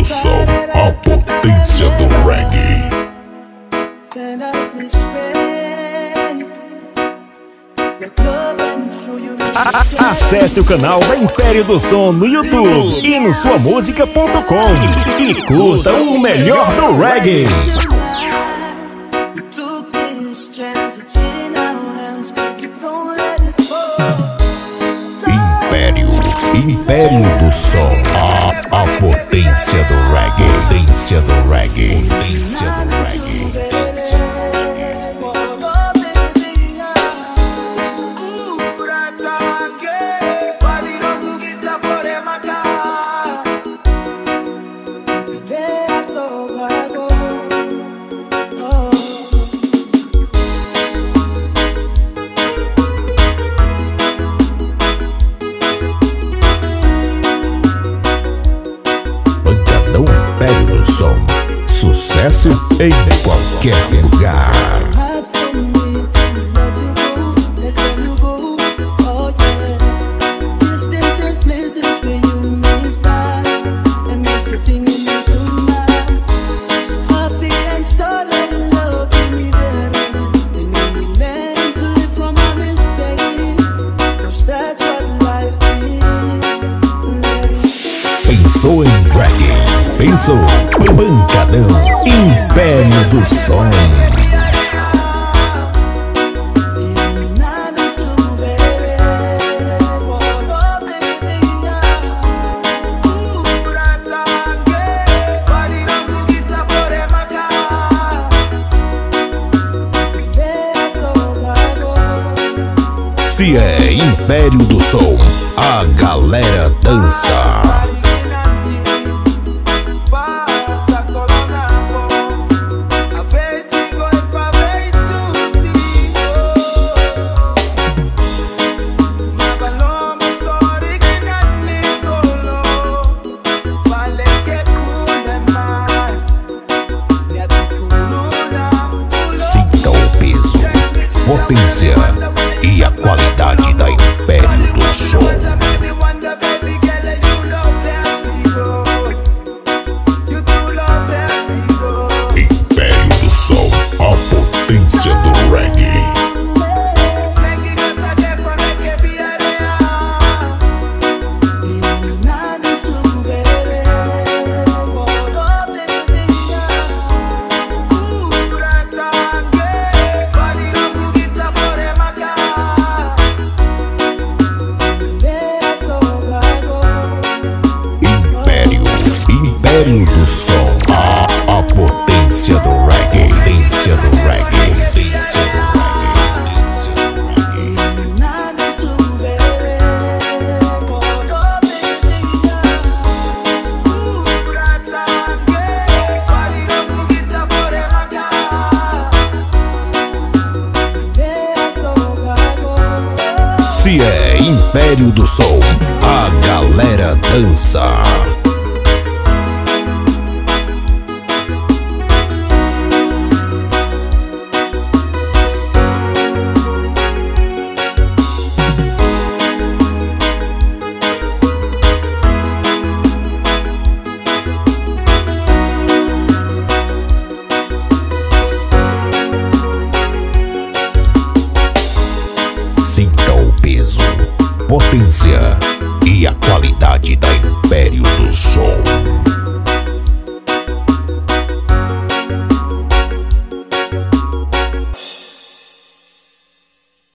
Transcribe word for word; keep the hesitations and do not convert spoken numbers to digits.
do Som, a potência do reggae. Acesse o canal da Império do Som no YouTube e no sua música ponto com e curta o melhor do reggae. Império, Império do Som, a, a potência do reggae, potência do reggae, potência do reggae. Império do Som, sucesso em qualquer lugar. Pensou em reggae, pensou pancadão, Império do Som. Se é Império do Som, a galera dança. Sinta o peso, potência e a qualidade da Império do Som. Império do Som, a potência do reggae. Império do Som, a, a potência do reggae, potência do reggae, potência do reggae, potência do reggae. Se é Império do Som, a galera dança. Sinta o peso, potência e a qualidade da Império